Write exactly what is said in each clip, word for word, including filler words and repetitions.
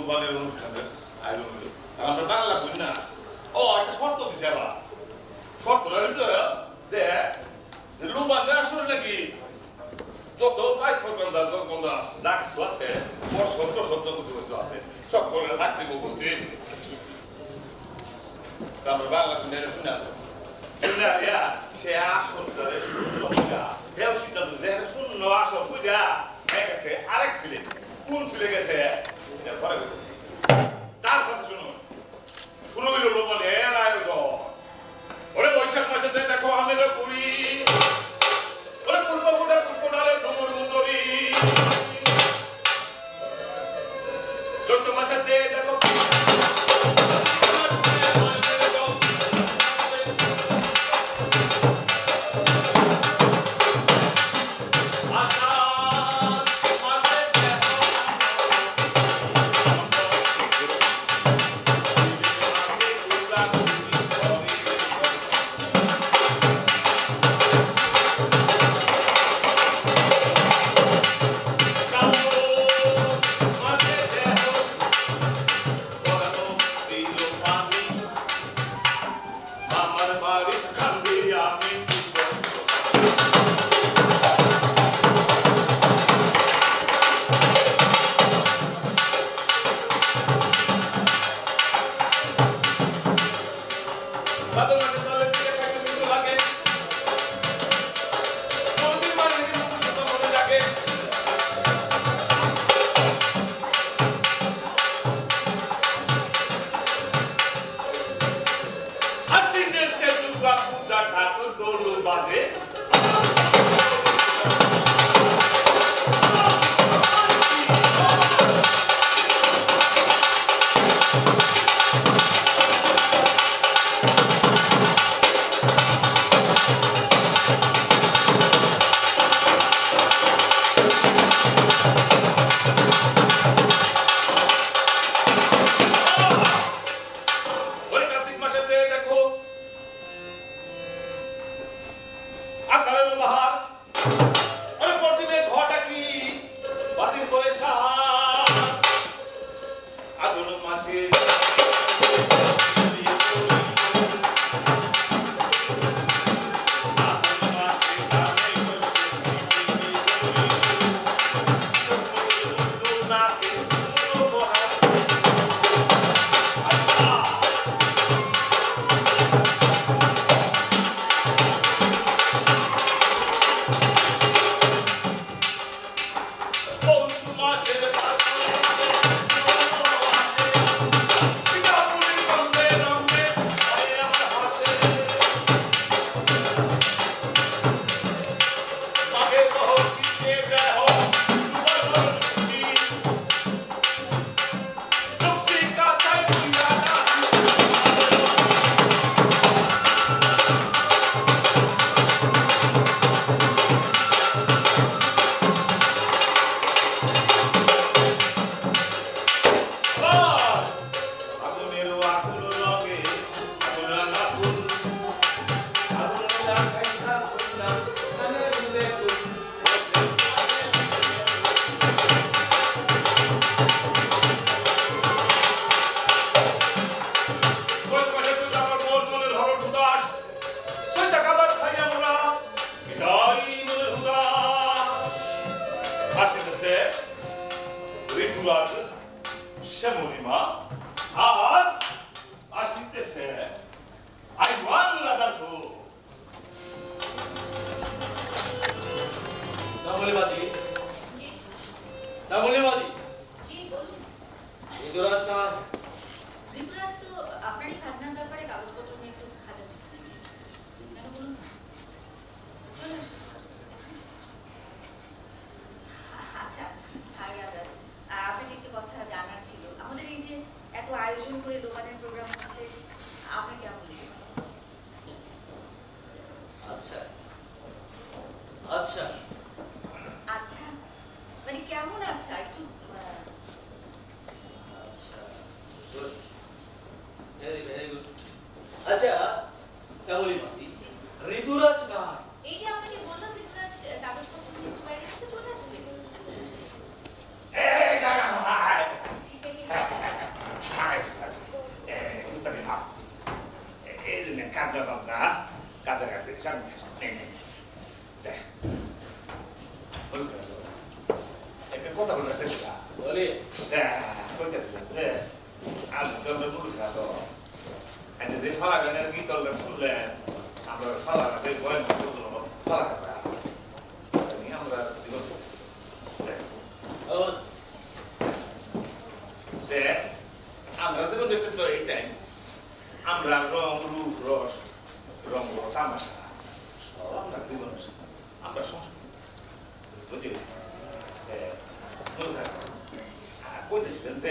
লোবানের অনুষ্ঠানের আয়োজন হলো আর আমরা বাংলা বই না ও একটা শর্ত দিছে আবার শর্তটা হইল যে লোবানে আসলে নাকি যত ফাইভ প্রোগ্রাম দা প্রোগ্রাম দা যা কিছু আছে ওর শর্ত শর্ত কিছু আছে সব করে থাকতে উপস্থিত আমরা বাংলা বই শুনে আসো শুনে আয়া সে আসল ধরে শুনলো না হেও সিদ্ধান্ত যে শুনলো আসল বুঝা গেছে আরেক ফিলে কোন ফিলে গেছে এটা ফরে গেছে তার কাছে শুনুন শুরু হইল লোবনের আয়োজন ওরে বৈশাখ মাসে যে দেখো আমের পুরি ওরে পূর্ব গুড়া পুষ্প ডালে ভ্রমর মুন্দরি জ্যৈষ্ঠ মাসে দেখো Hey, কথা বলে আসতেছিলাম বলি যে কইতেছিলাম যে আজ তোমরা মুরুখ আছো এতে যে ফালা গানের গীতলটা শুনলেন আমরা ফালা গাতে বলেন ফালা গাতা আমরা জীবন আমরা জীবন দেখতে তো এইটাই আমরা রং রূপ রস রং তামাশা সব আমরা জীবন আমরা সংস্কৃতি বুঝলি কইতেছিলেন যে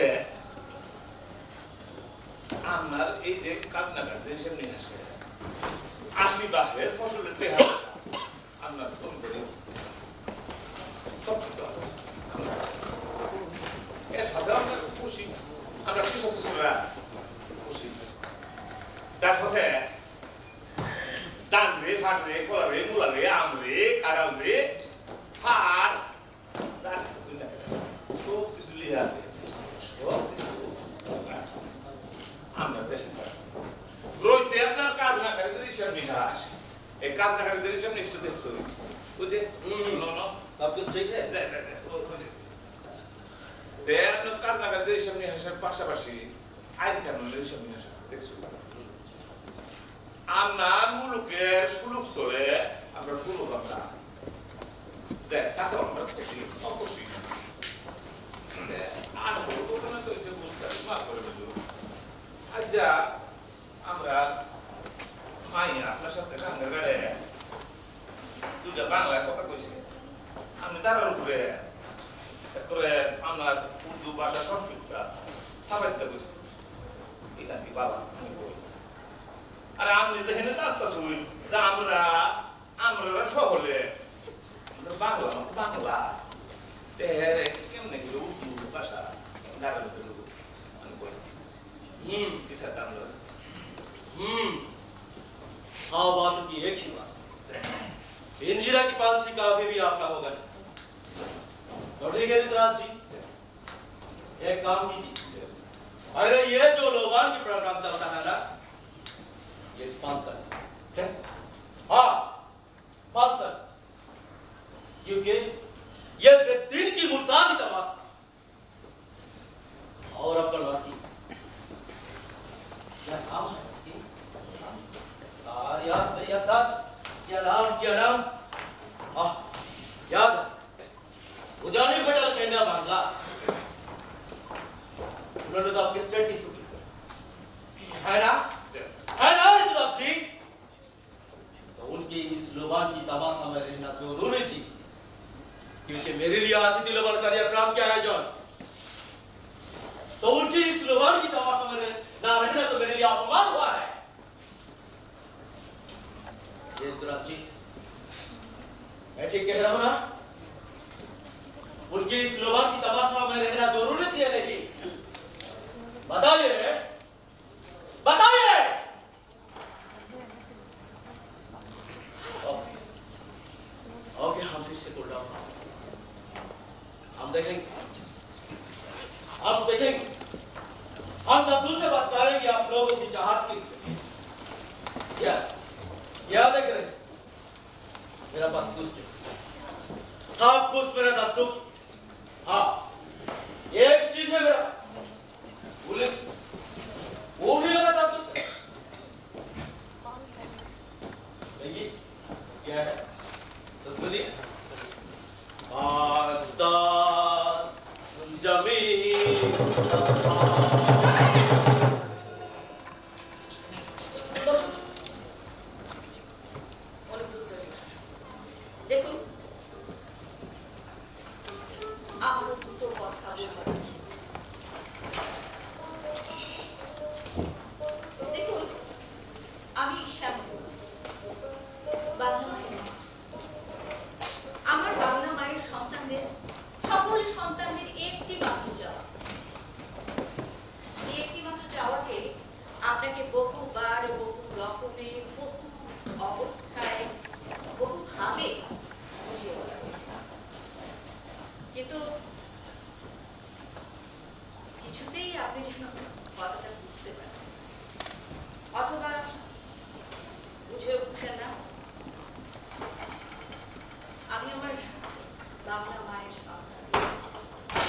আপনার এই যে কান্নাকার যে হিসেব নিয়ে আসে আশি বাঘের ফসলের টেহা আপনার কম করে সব কিছু এর সাথে আমরা খুশি আমরা কৃষক খুশি তার কাছে দান রে ফাট রে কলা রে মূলা রে আম রে কাঁড়াল রে ফাট যা কিছু সব কিছু লিখে আছে সব কিছু আমরা দেশে রয়েছে আপনার কাজ না করে যদি হিসাব নিকাশ এই কাজ না করে যদি হিসাব নিষ্ঠ দেশ বুঝে সব কিছু ঠিক আছে আপনার কাজ না করে যদি হিসাব নিকাশের পাশাপাশি আইন কানুনের হিসাব নিকাশ আছে দেখছো আপনার মুলুকের সুলুক চলে আমরা ফুলুক আমরা দেখ তাতে আমরা খুশি অখুশি আসল ঘটনা তো হচ্ছে বুঝতে মাফ করে দেবো আচ্ছা আমরা মাইয়া আপনার সাথে গাঙ্গের গাড়ে দুইটা বাংলায় কথা কইছি আমি তার উপরে করে আমার উর্দু ভাষা সংস্কৃতটা সাবাইতে কইছি এটা কি বাবা আর আপনি যেখানে তাত্তাছুই যে আমরা আমরা শহরে বাংলা মতো বাংলা তেরে কেমনে গেল উর্দু ভাষা গাড়ি দেবো আমি বলি हम्म किसा काम लगा हम्म हाँ बात की एक ही बात इंजीरा की पालसी का अभी भी आपका होगा तो ठीक है ऋतुराज जी एक काम कीजिए अरे ये जो लोगान की प्रोग्राम चलता है ना ये बंद कर हाँ बंद कर क्योंकि ये बेदीन की मुर्तादी तमाशा और अपन बाकी क्या नाम है यार भैया दस क्या नाम क्या नाम हाँ याद है उजान भैटल कोएन्ना बांग्ला उन्होंने तो आपके स्टेट की सुनी है ना है ना ऋतुराज जी तो उनकी इस लोबान की तमाशा में रहना जरूरी थी क्योंकि मेरे लिए अतिथि लोबान कार्यक्रम क्या है जॉन तो उनकी इस लोबान की तमाशा में ना रहना तो मेरे लिए अपमान हुआ है ये ऋतुराज जी मैं ठीक कह रहा हूं ना उनकी इस लोबान की तमाशा में रहना जरूरी थी या नहीं बताइए बताइए ओके हम फिर से बोल रहा हूं हम देखेंगे हम देखेंगे हम तब्दू से बात करेंगे आप लोगों की चाहत की क्या क्या देख रहे मेरा पास कुछ नहीं सब कुछ मेरा तब्दू हाँ एक चीज है मेरा बोले वो भी मेरा तब्दू देखिए क्या है तस्वीर पाकिस्तान जमीन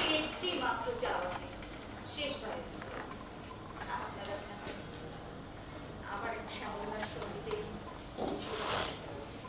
একটি মাত্র চাওয়া নেই, শেষবারের মতো আপনার রচনা করেন আমার এক শ্যামলার সঙ্গীতে কিছু চেষ্টা করছি।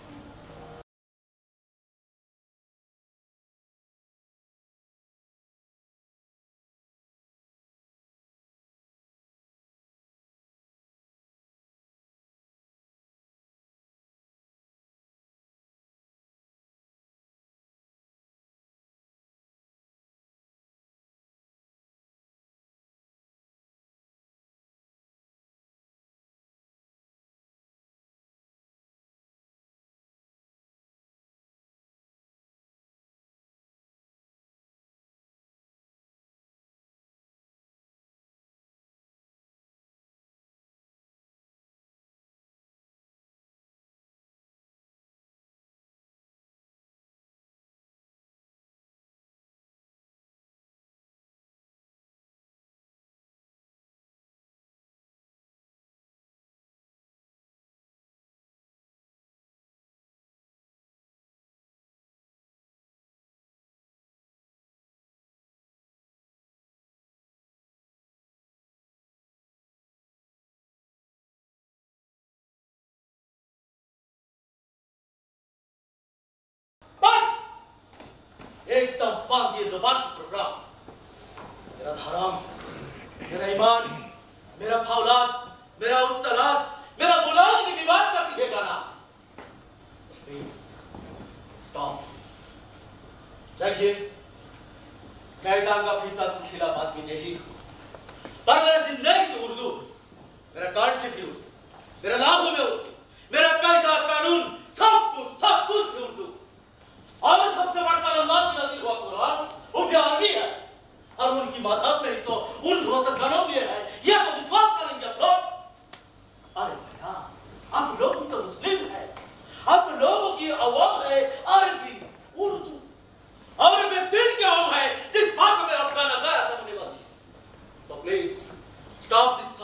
एकदम बांधिए दबान की प्रोग्राम। मेरा धर्म, मेरा ईमान, मेरा फौलाद, मेरा उत्तलाद, मेरा बुलाद की विवाद का दिखेगा ना। Please stop. देखिए, मैं इतांगा फीसद के खिलाफ आदमी नहीं हूं, पर मेरा जिंदगी तो उर्दू, मेरा कांट भी उर्दू, मेरा लागू में उर्दू, मेरा कायदा कानून सब कुछ सब कुछ भी उर्दू। और सबसे बढ़कर अल्लाह की नाज़िल हुआ कुरान वो भी अरबी है, और उनकी मज़हब में ही तो उर्दू भाषा कानून भी है। ये तो विश्वास करेंगे आप लोग? अरे भैया, आप लोग भी तो मुस्लिम है, आप लोगों की आवाम है अरबी उर्दू, और मैं तीन की आवाम है जिस भाषा में आप गाना गाया समझने वाली। So please stop this